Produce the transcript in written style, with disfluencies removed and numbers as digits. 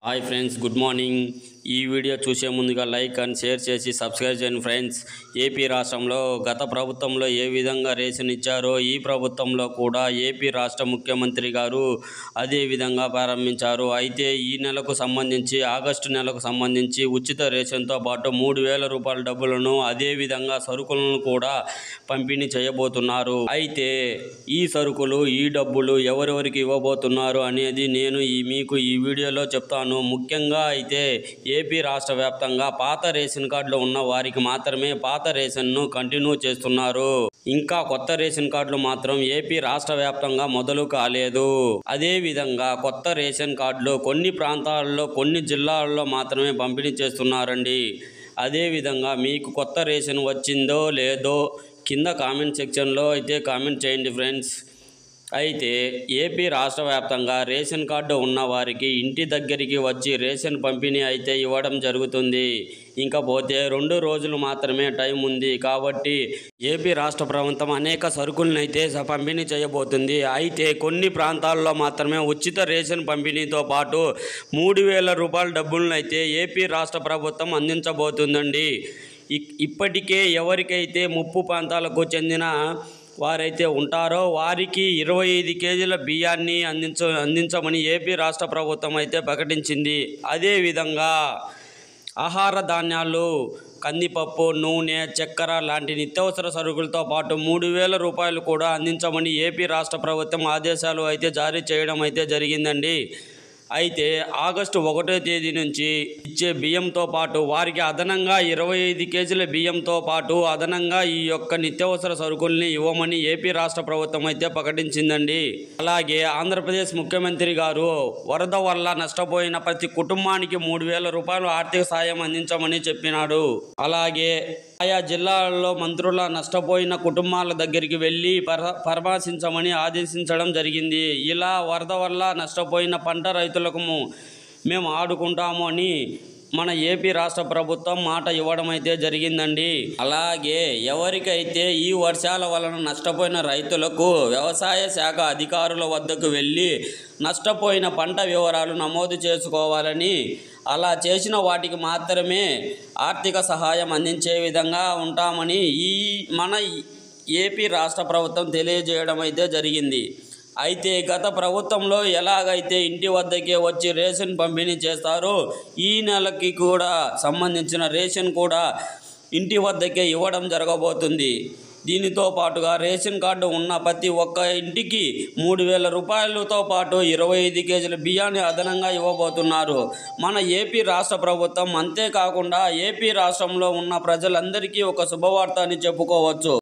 Hi friends, good morning. ఈ video చూసే ముందుగా లైక్ అండ్ షేర్ చేసి సబ్స్క్రైబ్ చేయండి ఫ్రెండ్స్. ఏపీ రాష్ట్రంలో గత ప్రభుత్వంలో ఏ విధంగా రేషన్ ఇచ్చారో ఈ ప్రభుత్వంలో కూడా ఏపీ రాష్ట్ర ముఖ్యమంత్రి గారు అదే విధంగా ప్రారంభించారు. అయితే ఈ నెలకు సంబంధించి ఆగస్టు నెలకు సంబంధించి ఉచిత రేషన్తో పాటు 3,000 రూపాయల డబ్బులను అదేవిధంగా సరుకులను కూడా పంపిణీ చేయబోతున్నారు. అయితే ఈ సరుకులు ఈ డబ్బులు ఎవరెవరికి ఇవ్వబోతున్నారు అనేది నేను మీకు ఈ వీడియోలో చెప్తాను. ముఖ్యంగా అయితే ఏపీ రాష్ట్ర వ్యాప్తంగా పాత రేషన్ కార్డులు ఉన్న వారికి మాత్రమే పాత రేషన్ను కంటిన్యూ చేస్తున్నారు. ఇంకా కొత్త రేషన్ కార్డులు మాత్రం ఏపీ రాష్ట్ర వ్యాప్తంగా మొదలు కాలేదు. అదేవిధంగా కొత్త రేషన్ కార్డులు కొన్ని ప్రాంతాల్లో కొన్ని జిల్లాల్లో మాత్రమే పంపిణీ చేస్తున్నారండి. అదేవిధంగా మీకు కొత్త రేషన్ వచ్చిందో లేదో కింద కామెంట్ సెక్షన్లో అయితే కామెంట్ చేయండి ఫ్రెండ్స్. అయితే ఏపీ రాష్ట్ర వ్యాప్తంగా రేషన్ కార్డు ఉన్న వారికి ఇంటి దగ్గరికి వచ్చి రేషన్ పంపిణీ అయితే ఇవ్వడం జరుగుతుంది. ఇంకపోతే 2 రోజులు మాత్రమే టైం ఉంది కాబట్టి ఏపీ రాష్ట్ర ప్రభుత్వం అనేక సరుకులను అయితే పంపిణీ చేయబోతుంది. అయితే కొన్ని ప్రాంతాల్లో మాత్రమే ఉచిత రేషన్ పంపిణీతో పాటు 3,000 రూపాయల డబ్బులను అయితే ఏపీ రాష్ట్ర ప్రభుత్వం అందించబోతుందండి. ఇప్పటికే ఎవరికైతే ముప్పు ప్రాంతాలకు చెందిన వారైతే ఉంటారో వారికి 25 కేజీల బియ్యాన్ని అందించమని ఏపీ రాష్ట్ర ప్రభుత్వం అయితే ప్రకటించింది. అదేవిధంగా ఆహార ధాన్యాలు, కందిపప్పు, నూనె, చక్కెర లాంటి నిత్యావసర సరుకులతో పాటు 3,000 రూపాయలు కూడా అందించమని ఏపీ రాష్ట్ర ప్రభుత్వం ఆదేశాలు అయితే జారీ చేయడం అయితే జరిగిందండి. అయితే ఆగస్టు 1వ తేదీ నుంచి ఇచ్చే బియ్యంతో పాటు వారికి అదనంగా 25 కేజీల బియ్యంతో పాటు అదనంగా ఈ యొక్క నిత్యావసర సరుకుల్ని ఇవ్వమని ఏపీ రాష్ట్ర ప్రభుత్వం అయితే ప్రకటించిందండి. అలాగే ఆంధ్రప్రదేశ్ ముఖ్యమంత్రి గారు వరద వల్ల నష్టపోయిన ప్రతి కుటుంబానికి 3,000 రూపాయలు ఆర్థిక సాయం అందించమని చెప్పినాడు. అలాగే ఆయా జిల్లాల్లో మంత్రుల నష్టపోయిన కుటుంబాల దగ్గరికి వెళ్ళి పరామర్శించమని ఆదేశించడం జరిగింది. ఇలా వరద వల్ల నష్టపోయిన పంట రైతులకు మేము ఆదుకుంటాము అని మన ఏపీ రాష్ట్ర ప్రభుత్వం మాట ఇవ్వడం అయితే జరిగిందండి. అలాగే ఎవరికైతే ఈ వర్షాల వలన నష్టపోయిన రైతులకు వ్యవసాయ శాఖ అధికారుల వద్దకు వెళ్ళి నష్టపోయిన పంట వివరాలు నమోదు చేసుకోవాలని, అలా చేసిన వాటికి మాత్రమే ఆర్థిక సహాయం అందించే విధంగా ఉంటామని మన ఏపీ రాష్ట్ర ప్రభుత్వం తెలియజేయడం అయితే జరిగింది. అయితే గత ప్రభుత్వంలో ఎలాగైతే ఇంటి వద్దకే వచ్చి రేషన్ పంపిణీ చేస్తారో ఈ నెలకి కూడా సంబంధించిన రేషన్ కూడా ఇంటి వద్దకే ఇవ్వడం జరగబోతుంది. దీనితో పాటుగా రేషన్ కార్డు ఉన్న ప్రతి ఒక్క ఇంటికి 3,000 రూపాయలతో పాటు 25 కేజీల బియ్యాన్ని అదనంగా ఇవ్వబోతున్నారు మన ఏపీ రాష్ట్ర ప్రభుత్వం. అంతేకాకుండా ఏపీ రాష్ట్రంలో ఉన్న ప్రజలందరికీ ఒక శుభవార్త అని చెప్పుకోవచ్చు.